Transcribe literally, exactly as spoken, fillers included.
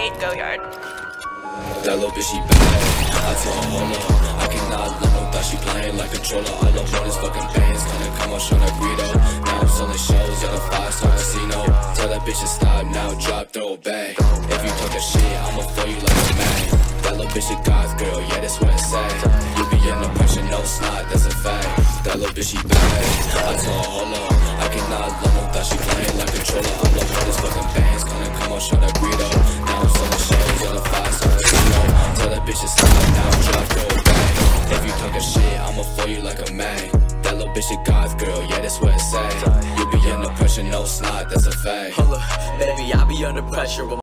made Go Yard. That little bitch, she bad. I told her, hold up, I cannot love no thought she playing like controller. All I want is fucking bands, gonna come on, show that Greedo. Now I'm selling shows at a five-star casino. Tell that bitch to stop now, drop, throw it back. If you talk that shit, I'ma throw you like a man. That little bitch a goth girl, yeah, that's what it say. You be in the pressure, no snot, that's a fact. That little bitch, she bad. I told her, hold up, I cannot love no thought she playing like controller. All I want is fucking bands, gonna come on, show that Greedo. Now I'm selling shows at a five-star casino. Tell that bitch to stop now, drop, throw it back. If you talk that shit, I'ma throw you like a man. That little bitch a goth girl, yeah, that's what it say. You be under pressure, no snot, that's a fact. Hold up, baby, I be under pressure.